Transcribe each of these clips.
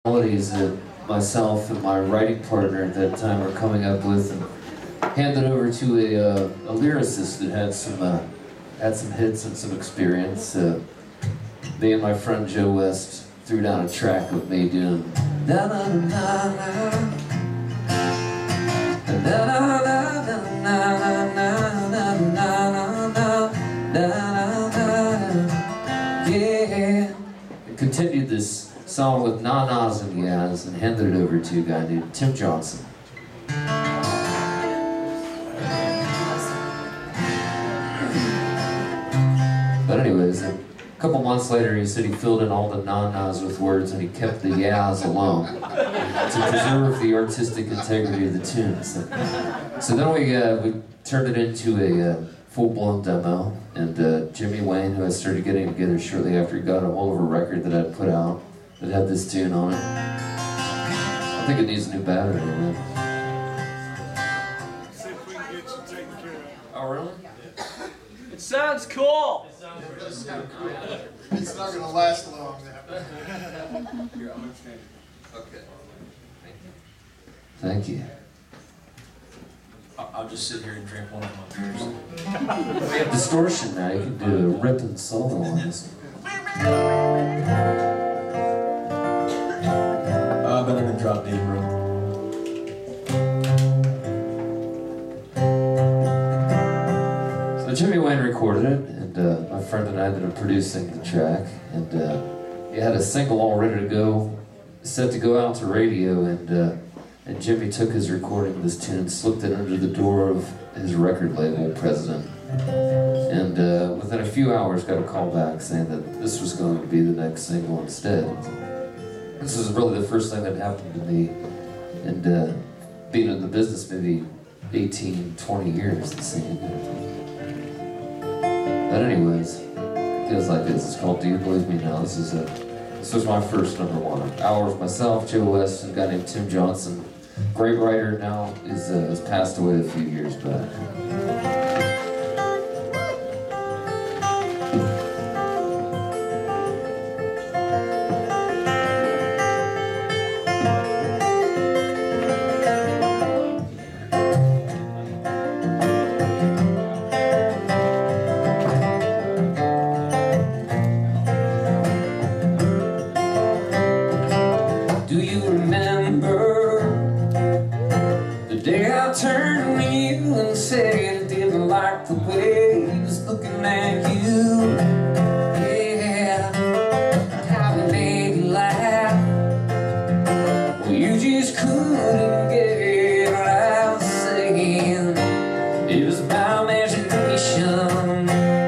melodies that myself and my writing partner at that time were coming up with, and handed over to a lyricist that had some hits and some experience. Me and my friend Joe West threw down a track of me doing na na na na na na na, yeah. And continued this song with na-nas and yas and handed it over to a guy named Tim Johnson. But anyways, a couple months later he said he filled in all the na-nas with words and he kept the yas alone to preserve the artistic integrity of the tunes. So then we turned it into a full-blown demo, and Jimmy Wayne, who I started getting together shortly after, he got a hold of a record that I'd put out that had this tune on it. I think it needs a new battery in it. See if we can get you taken care of. Oh, really? It sounds cool! It's not going to last long now. Okay. Thank you. I'll just sit here and drink one of my beers. We have distortion now. You can do a ripping solo on this. Better than drop dead, bro. So Jimmy Wayne recorded it, and my friend and I ended up producing the track, and he had a single all ready to go, set to go out to radio, and Jimmy took his recording of this tune, slipped it under the door of his record label president, and within a few hours got a call back saying that this was going to be the next single instead. This was really the first thing that happened to me, and being in the business maybe 18, 20 years and singing it. But anyways, it feels like this. It's called Do You Believe Me Now? This was my first #1. Hours myself, Joe West, and a guy named Tim Johnson. Great writer, now has passed away a few years back. Do you remember the day I turned to you and said I didn't like the way he was looking at you? Yeah, how it made you laugh. Well, you just couldn't get it out, saying it was my imagination.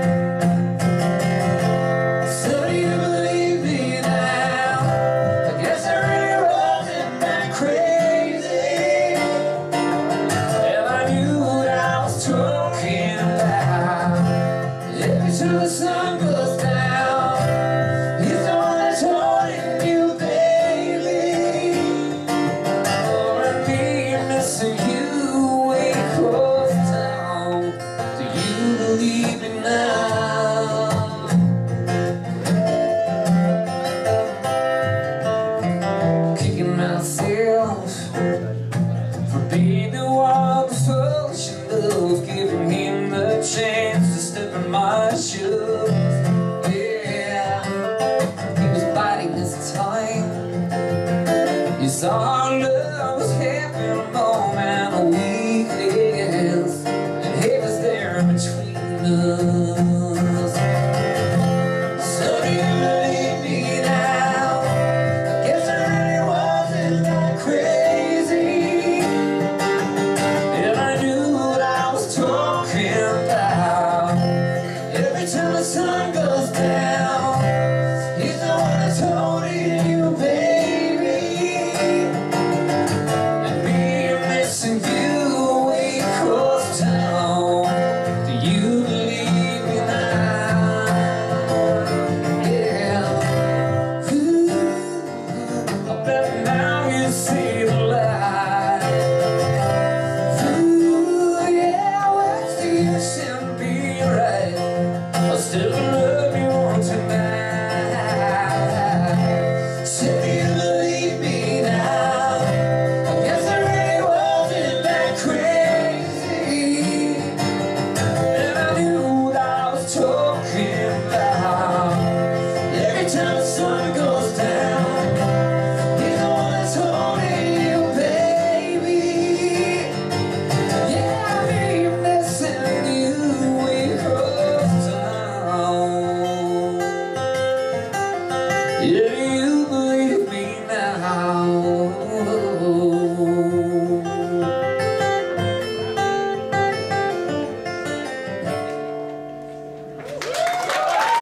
So do you believe me now? I guess I really wasn't that crazy. And I knew what I was talking about. Every time the sun goes down, he's the one that's holding you, baby. Oh, and me missing you way across town. Do you believe me now? Kicking myself for being the one foolish enough, giving him the chance to step in my shoes. Yeah, he was biding his time. He saw our love was half in a moment of weakness, and he was there between us. So do you believe me now? I guess I really wasn't that crazy. And I knew what I was talking about. Every time the sun goes down, he's the one that's holding you, baby. And me, I'm missing you way across town. Do you believe me now? Yeah. Ooh, I bet now you see the light. Ooh, yeah, what's the use in being right? I'll still love you tonight. Say you believe me him back.